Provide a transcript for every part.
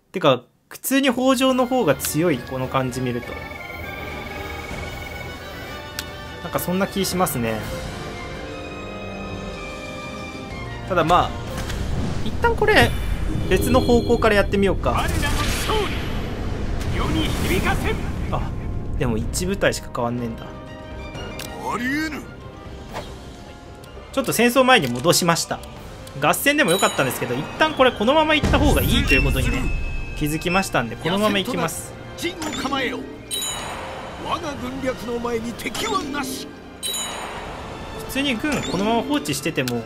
てか普通に北条の方が強い、この感じ見ると。なんかそんな気しますね。ただまあ一旦これ別の方向からやってみようか。あ、でも1部隊しか変わんねえんだ。ちょっと戦争前に戻しました。合戦でもよかったんですけど、一旦これこのまま行った方がいいということにね気づきましたんで、このまま行きます。 陣を構えよ。我が軍略の前に敵はなし。 普通に軍このまま放置してても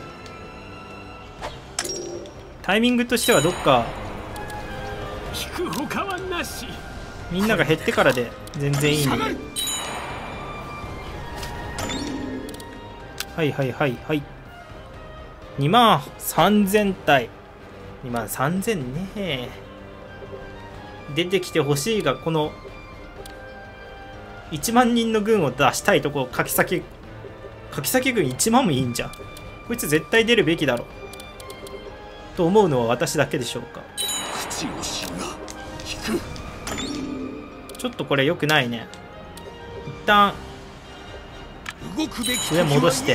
タイミングとしてはどっか引くほかはなし。 みんなが減ってからで全然いいので。はいはいはいはい。2万3000体、2万3000ね。出てきてほしいが、この1万人の軍を出したいとこ、柿崎軍1万もいいんじゃん。こいつ絶対出るべきだろと思うのは私だけでしょうか。ちょっとこれ良くないね。一旦上戻して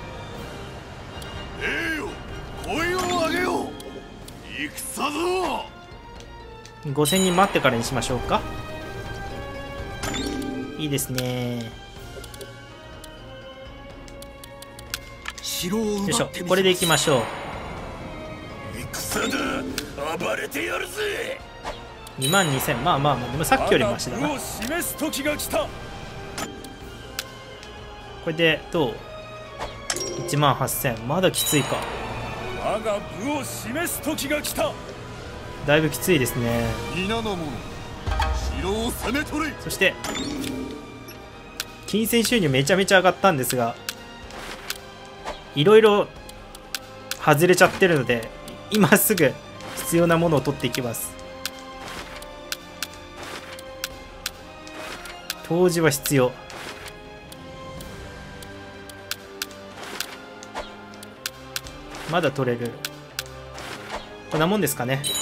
5000人待ってからにしましょうか。いいですね。よいしょ、これでいきましょう。2万2000、まあまあでもさっきよりマシだな。これでどう？ 1万8000、まだきついか。だいぶきついですね。そして金銭収入めちゃめちゃ上がったんですが、いろいろ外れちゃってるので、今すぐ必要なものを取っていきます。当時は必要。まだ取れる。こんなもんですかね。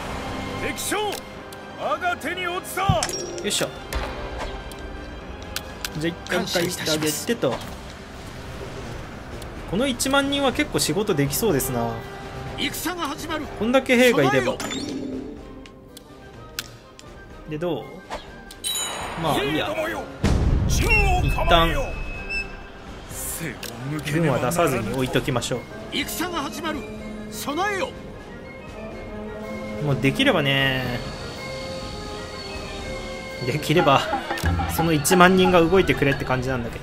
よいしょ。じゃあ一回返してあげてと。この1万人は結構仕事できそうですな。こんだけ兵がいれば。でどう？まあいいや。一旦軍は出さずに置いときましょう。 戦が始まる。備えよ。 もうできればね、できればその1万人が動いてくれって感じなんだけ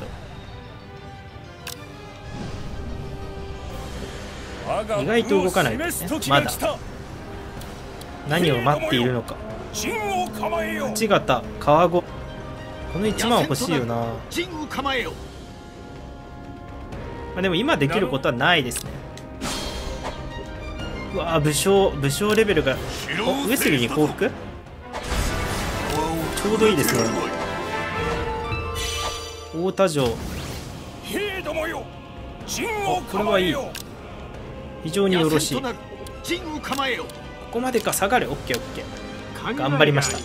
ど、意外と動かないですね。まだ何を待っているのか。八形、川越、この1万欲しいよな。まあでも今できることはないですね。うわー、武将レベルが、お、上杉に降伏、ちょうどいいですね。太田城、お、これはいい、非常によろしい。ここまでか。下がる。オッケーオッケー、頑張りました。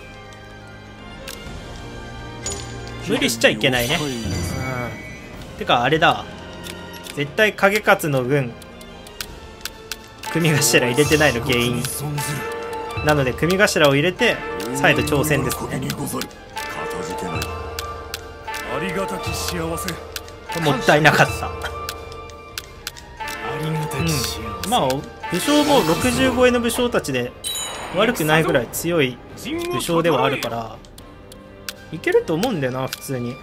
無理しちゃいけないね。うん、てかあれだ、絶対影勝の軍組頭入れてないの原因なので、組頭を入れて再度挑戦ですね。もったいなかった。まあ武将も60超えの武将たちで悪くないぐらい強い武将ではあるからいけると思うんだよな、普通に。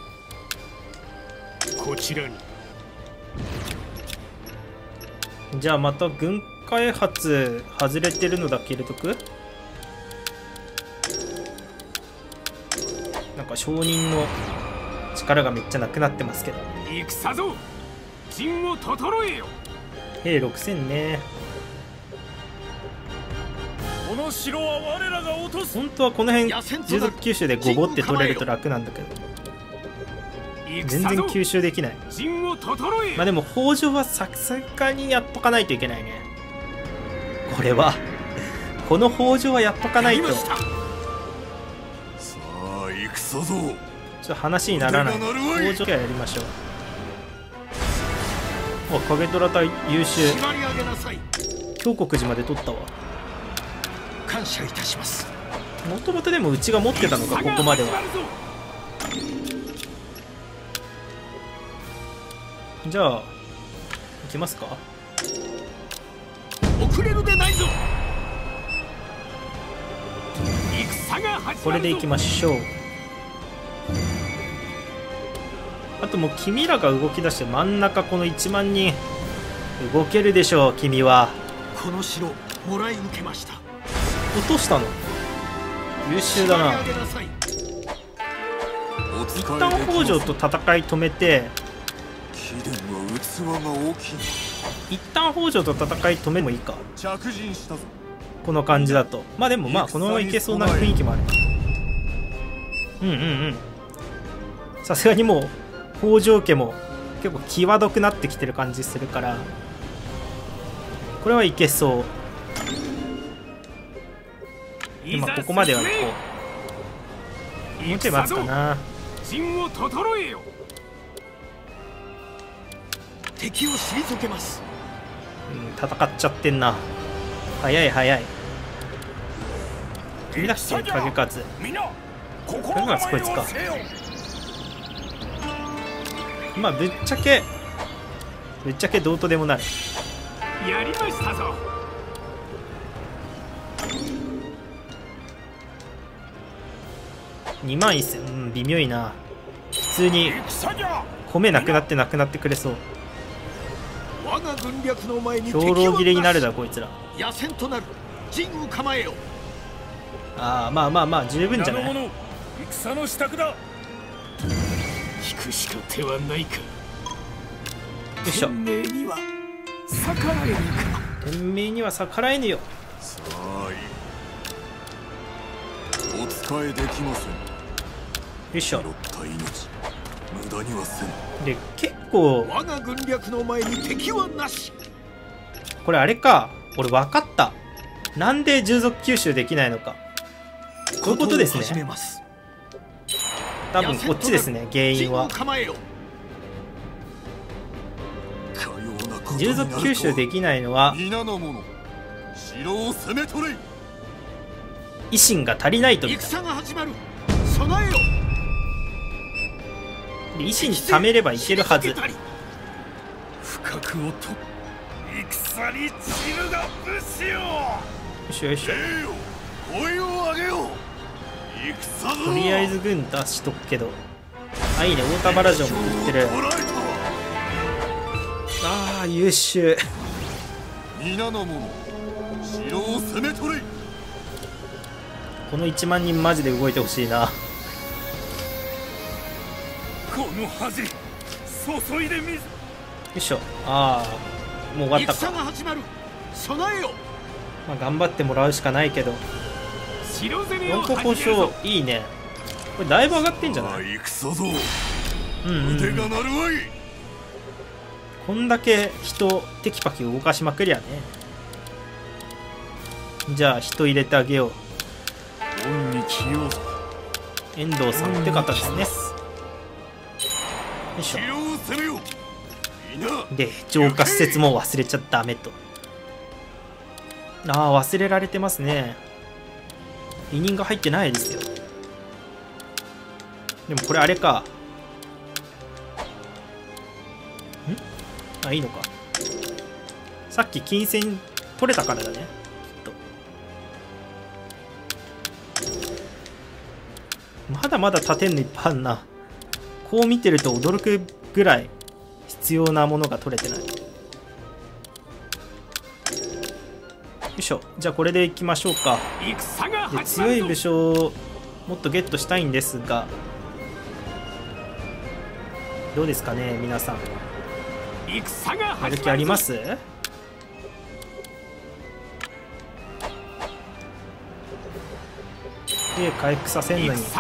こちらに。 じゃあまた軍開発外れてるのだけ入れとく。なんか商人の力がめっちゃなくなってますけど。 戦ぞ、陣を整えよ。 兵6000ね。 この城は我らが落とす。 本当はこの辺従属九州でゴボって取れると楽なんだけど、全然吸収できない。まあでも北条はさすがにやっとかないといけないね。これはこの北条はやっとかないとちょさあ行くぞ。 っと話にならない。北条はやりましょう。あ、影虎隊優秀。 縛り上げなさい。 京国寺まで取ったわ。 感謝いたします。 もともとでもうちが持ってたのか、ここまでは。じゃあ行きますか。 遅れるでないぞ。戦が始まるぞ。 これで行きましょう。あともう君らが動き出して真ん中この1万人動けるでしょう。君はこの城もらい受けました。 落としたの優秀だな。一旦北条と戦い止めて、一旦北条と戦い止めもいいか。この感じだとまあでもまあこのままいけそうな雰囲気もある。さすがにもう北条家も結構際どくなってきてる感じするから、これはいけそう。まあここまではこうもうちょい待つかな。 陣を整えよ。敵を退けます。 戦っちゃってんな。早い早い。君だっけ影勝。影勝こいつか。まあぶっちゃけどうとでもなる。 やりましたぞ。 21000、微妙いな。普通に米なくなってくれそう。 我が軍略の前に兵糧切れになるだこいつら。 野戦となる。陣を構えよ。 ああまあまあまあ十分じゃない。 戦の支度だ。引くしか手はないか。よいしょ。 天命には逆らえぬか。 天命には逆らえぬよ。 さあお使いできません。 よいしょ。 無駄にはせん。 で結構我が軍略の前に敵はなし。 これあれか、俺分かった。なんで従属吸収できないのか。こういうことですね。多分こっちですね、原因は。従属吸収できないのは維新が足りないとみたい。で維新貯めればいけるはず。 深くをと戦に散るが武士よ。 よいしょよいしょ。 声を上げよう。 とりあえず軍出しとくけど。あ、いいね、大田原城も売ってる。ああ優秀。 皆の者城を攻め取れ。 この1万人マジで動いてほしいな。 この恥注いでみず。よいしょ。ああもう終わったか。 備えよ。 まあ頑張ってもらうしかないけど。4個交渉いいね。これだいぶ上がってんじゃない？こんだけ人テキパキ動かしまくりゃね。じゃあ人入れてあげよう。遠藤さんって方ですね。よいしょ。で浄化施設も忘れちゃダメと。ああ忘れられてますね。委任が入ってないですよ。でもこれあれか。あ、いいのか。さっき金銭取れたからだね、きっと。まだまだ立てんのいっぱいあんな。こう見てると驚くぐらい必要なものが取れてない。よいしょ。じゃあこれでいきましょうか。で強い武将をもっとゲットしたいんですが、どうですかね皆さん。やる気あります？で回復させんのに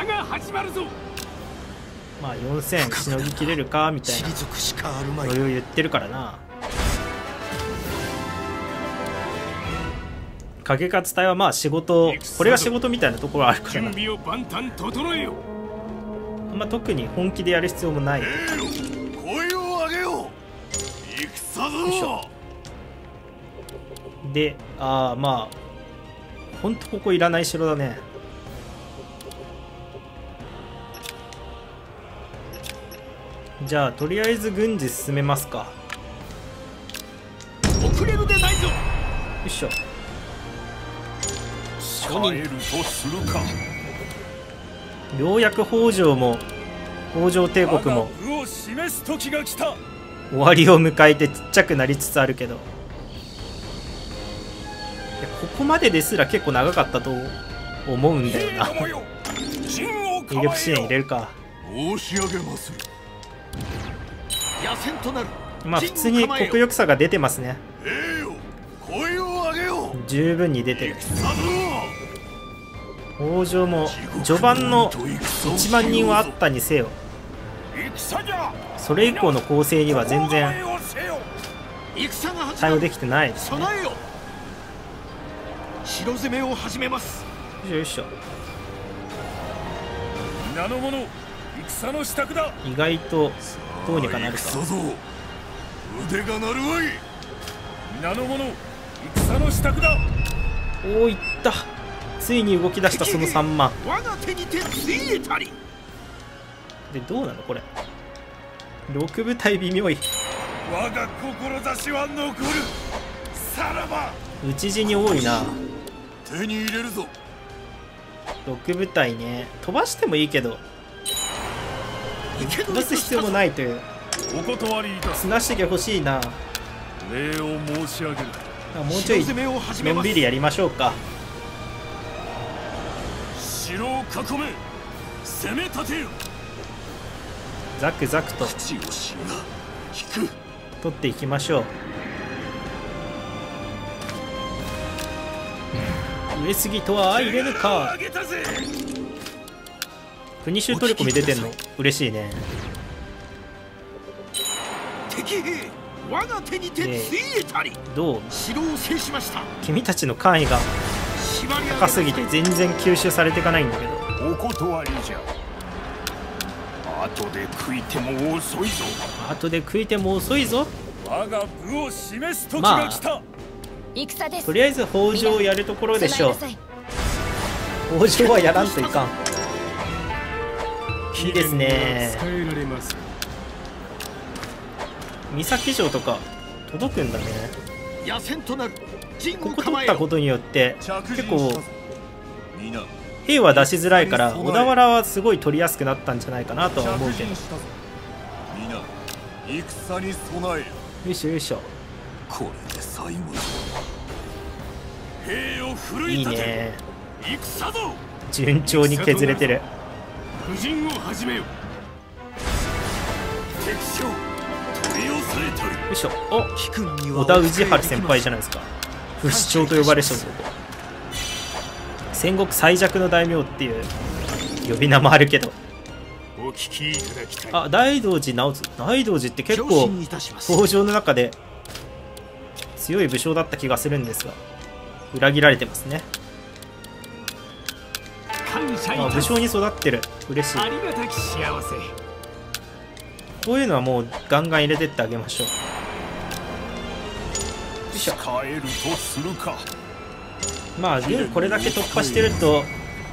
まあ4000しのぎきれるかみたいな余裕言ってるからな。 影勝隊はまあ仕事、これが仕事みたいなところあるからな。 準備を万端整えよ。 まあ特に本気でやる必要もない。 声を上げよう。戦ぞ。 で、まあほんとここいらない城だね。じゃあとりあえず軍事進めますか。 遅れるでないぞ。よいしょ。 帰るとするか。 ようやく北条も北条帝国も我が部を示す時が来た。 終わりを迎えてちっちゃくなりつつあるけど、いやここまでですら結構長かったと思うんだよな。威力支援入れるか。 申し上げまする。野戦となる。 まあ普通に国力差が出てますね。 声を上げよう。 十分に出てる。北条も序盤の1万人はあったにせよ、それ以降の攻勢には全然対応できてないですね。 城攻めを始めます。 よいしょ。 皆の者、戦の支度だ。 意外とどうにかなるか。 腕が鳴るわい。皆の者、戦の支度だ。 おお、いった。ついに動き出したその3万。 我が手にてついえたり。 でどうなのこれ。6部隊微妙い。 我が志は残る。さらば討ち死に多いな。 手に入れるぞ。 6部隊ね、飛ばしてもいいけど飛ばす必要もないという。 お断りいたす。 綱重欲しいな。 礼を申し上げる。 もうちょいのんびりやりましょうか。 城を囲め。攻め立てよ。 ザクザクと口をしが引く。 取っていきましょう。上杉とは相入れぬか。国衆取り込み出てんの嬉しいね。 敵兵我が手にてついえたり。 どう城を制しました。 君たちの官位が高すぎて全然吸収されていかないんだけど。 お断りじゃ。後で食いても遅いぞ。 後で食いても遅いぞ。 我が部を示す時が来た。 戦です。 とりあえず北条をやるところでしょう。北条はやらんといかん。いいですね。三崎城とか届くんだね。 野戦となる。 ここ取ったことによって結構兵は出しづらいから小田原はすごい取りやすくなったんじゃないかなとは思うけど。 戦に備え。 よいしょよいしょ。 これで最後だ。兵を奮いいい立て。 ね。 戦ぞ。 順調に削れてる。 布陣を始めよ。敵将取り押さえたる。 よいしょ。お、織田氏治先輩じゃないですか。不死鳥と呼ばれし男。戦国最弱の大名っていう呼び名もあるけど。 お聞きいただきたい。 あ、大道寺直次。大道寺って結構北条の中で強い武将だった気がするんですが、裏切られてますね。あ、武将に育ってる。嬉しい。 ありがたき幸せ。 こういうのはもうガンガン入れてってあげましょう。よいしょ。 帰るとするか。 まあ軍これだけ突破してると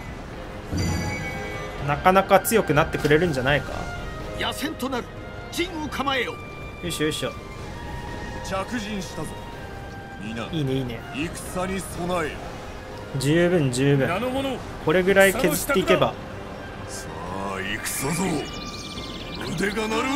なかなか強くなってくれるんじゃないか。 野戦となる。陣を構えよ。 よいしょよいしょ。 着陣したぞ。 いいねいいね。 戦に備えよ。 十分十分。これぐらい削っていけば。 さあ行くぞ。腕が鳴るわ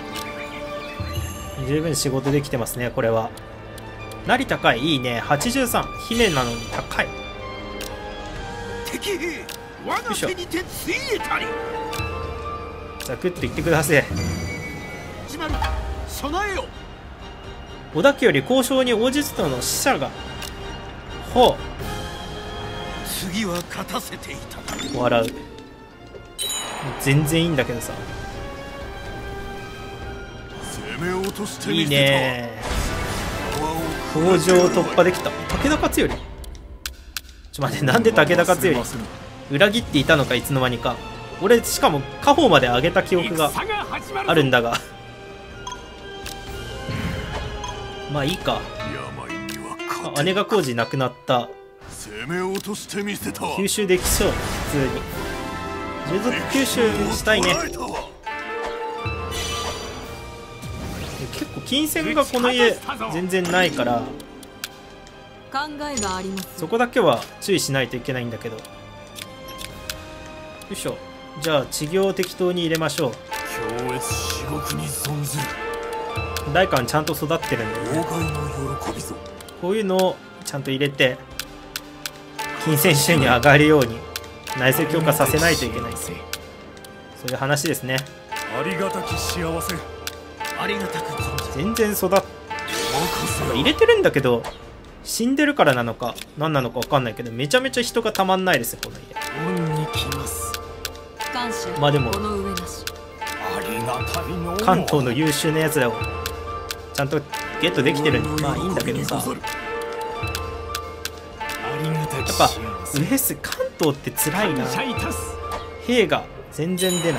い。 十分仕事できてますね。これは成高い。いいね。83。姫なのに高い。 敵兵我が手にてついえたり。 ザクッといってください。 始まる。備えよ。 織田家より交渉に応じつとの使者が。ほう。 次は勝たせていただく。 笑う。全然いいんだけどさ。 攻め落としていいね。北条突破できた。武田勝頼。 ちょ待って、なんで武田勝頼裏切っていたのか、いつの間にか。俺しかも家宝まで上げた記憶があるんだがまあいいか。姉が工事なくなった。吸収できそう、普通に。従属吸収したいね。結構金銭がこの家全然ないからそこだけは注意しないといけないんだけど。よいしょ。じゃあ治療を適当に入れましょう。代官ちゃんと育ってるんでね。こういうのをちゃんと入れて金銭収入上がるように内政強化させないといけない。そういう話ですね。 ありがたき幸せ。ありがたく全然育っ入れてるんだけど死んでるからなのか何なのか分かんないけどめちゃめちゃ人がたまんないですよこの家。まあでも関東の優秀なやつらをちゃんとゲットできてるんでまあいいんだけどさ。やっぱウエス関東って辛いな。兵が全然出ない。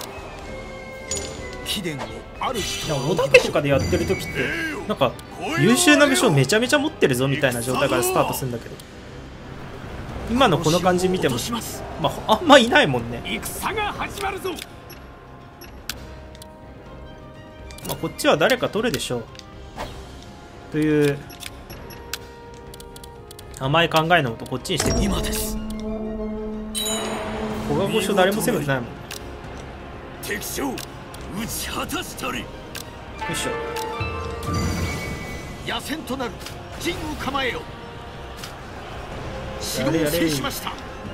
織田家とかでやってる時ってなんか優秀な武将めちゃめちゃ持ってるぞみたいな状態からスタートするんだけど今のこの感じ見ても、まあ、あんまいないもんね。まあ、こっちは誰か取るでしょうという甘い考えのもとこっちにしてくる。今です。古賀御所誰も攻めてないもん。敵将打ち果たしたり。よいしょ。野戦となる陣を構えよ。城を制しました。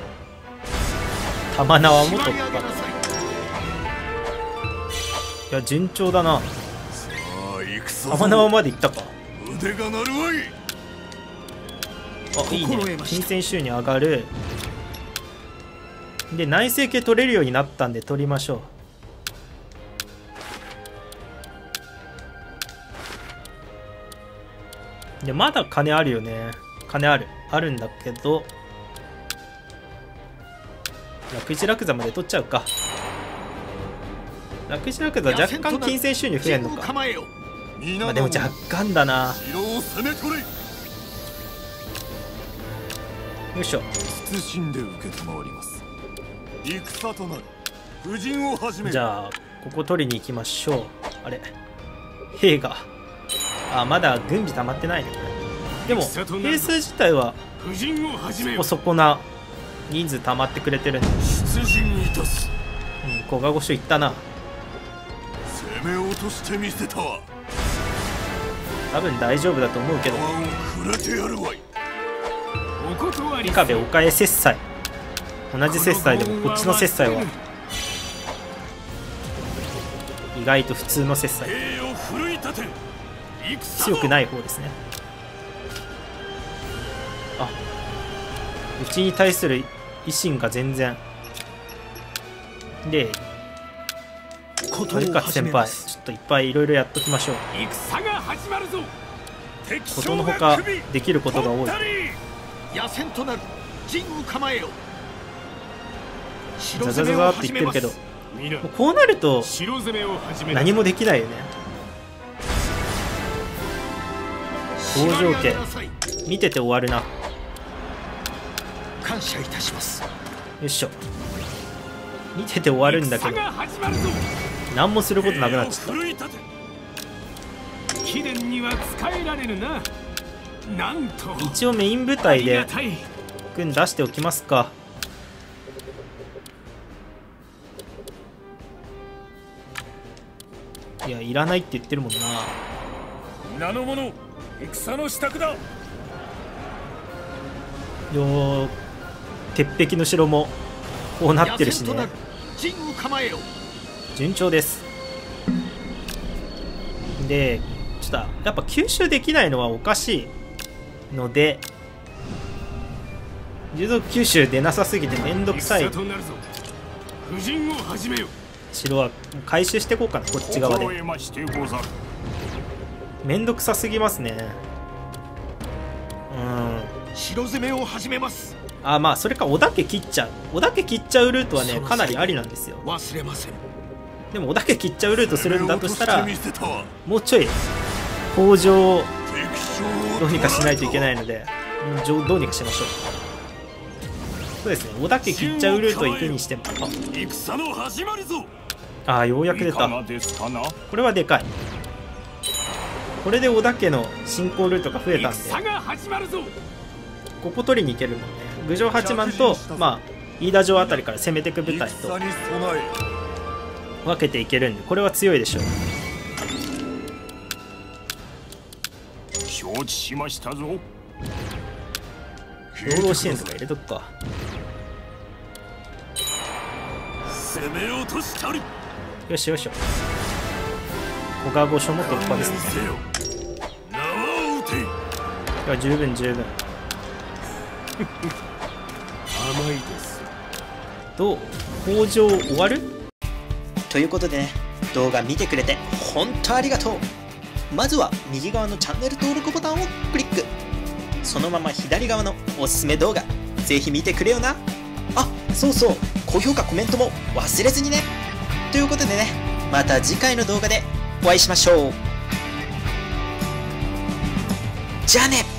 玉縄も取った。いや順調だな。玉縄まで行ったか。腕が鳴るわい。あいいね。金銭収入上がる。で内政系取れるようになったんで取りましょう。でまだ金あるよね。金あるんだけど楽一楽座まで取っちゃうか。楽一楽座若干金銭収入増えんのか。まあでも若干だな。よいしょ。慎んで受けたまわります。戦となる。婦人を始め。じゃあここ取りに行きましょう。あれ兵がまだ軍備溜まってないねこれ。でも兵数自体はそこそこな人数溜まってくれてるんで。古賀御所行ったな。攻め落としてみせたわ。多分大丈夫だと思うけど。三壁岡江切磋。同じ切磋でもこっちの切磋は意外と普通の切磋。強くない方ですね。うちに対する維新が全然で鳥勝先輩ちょっといっぱいいろいろやっときましょう。ことのほかできることが多い。野戦となる陣を構えよ。ザザザザって言ってるけどこうなると何もできないよね。北条家見てて終わるな。感謝いたします。よいしょ。見てて終わるんだけど何もすることなくなっちゃった。一応メイン部隊で軍出しておきますか。いやいらないって言ってるもんな。 名の者戦の支度だ。 よ鉄壁の城もこうなってるしね。順調です。でちょっとやっぱ吸収できないのはおかしいので従属吸収出なさすぎてめんどくさい城は回収していこうかな。こっち側でめんどくさすぎますね。 城攻めを始めます。 あ、まあそれか織田家切っちゃう。織田家切っちゃうルートはねかなりありなんですよ。 忘れません。 でも織田家切っちゃうルートするんだとしたらもうちょい北条をどうにかしないといけないので、どうにかしましょう。そうですね、織田家切っちゃうルート行くにしても、 戦の始まりぞ。 あ、ようやく出た。これはでかい。これで織田家の進行ルートが増えたんで、ここ取りに行けるもんね。郡上八幡と、まあ飯田城あたりから攻めていく部隊と分けていけるんで、これは強いでしょう。 承知しましたぞ。 労働支援とか入れとくか。 攻め落としたり。 よしよしよ。小川御所も突破ですね。いや、十分十分。 甘いです。 どう？北条終わる？ ということでね、動画見てくれて本当ありがとう。まずは右側のチャンネル登録ボタンをクリック。そのまま左側のおすすめ動画ぜひ見てくれよな。あ、そうそう、高評価コメントも忘れずにね。ということでね、また次回の動画でお会いしましょう。じゃあね。